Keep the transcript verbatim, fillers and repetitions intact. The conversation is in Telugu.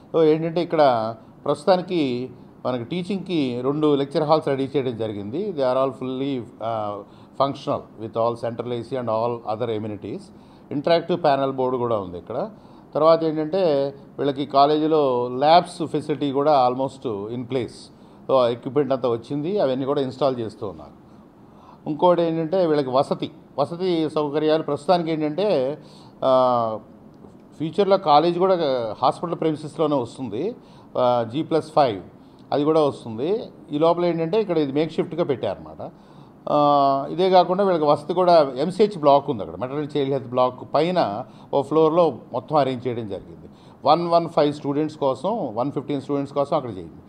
సో ఏంటంటే ఇక్కడ ప్రస్తుతానికి మనకి టీచింగ్కి రెండు లెక్చర్ హాల్స్ రెడీ చేయడం జరిగింది. They are all fully functional with all central AC and all other amenities. Interactive panel board కూడా ఉంది ఇక్కడ. తర్వాత ఏంటంటే వీళ్ళకి కాలేజీలో ల్యాబ్స్ ఫెసిలిటీ కూడా almost in place. So equipment అంతా వచ్చింది, అవన్నీ కూడా ఇన్స్టాల్ చేస్తూ ఉన్నారు. ఇంకోటి ఏంటంటే వీళ్ళకి వసతి వసతి సౌకర్యాలు ప్రస్తుతానికి ఏంటంటే ఫ్యూచర్లో కాలేజ్ కూడా హాస్పిటల్ ప్రెమిసెస్లోనే వస్తుంది, జీ ప్లస్ ఫైవ్ అది కూడా వస్తుంది. ఈ లోపల ఏంటంటే ఇక్కడ ఇది మేక్ షిఫ్ట్గా పెట్టారన్నమాట. ఇదే కాకుండా వీళ్ళకి వసతి కూడా ఎంసీహెచ్ బ్లాక్ ఉంది, అక్కడ మెటర్నల్ చైల్డ్ హెల్త్ బ్లాక్ పైన ఓ ఫ్లోర్లో మొత్తం అరేంజ్ చేయడం జరిగింది. వన్ వన్ ఫైవ్ స్టూడెంట్స్ కోసం వన్ ఫిఫ్టీన్ స్టూడెంట్స్ కోసం అక్కడ చేయండి.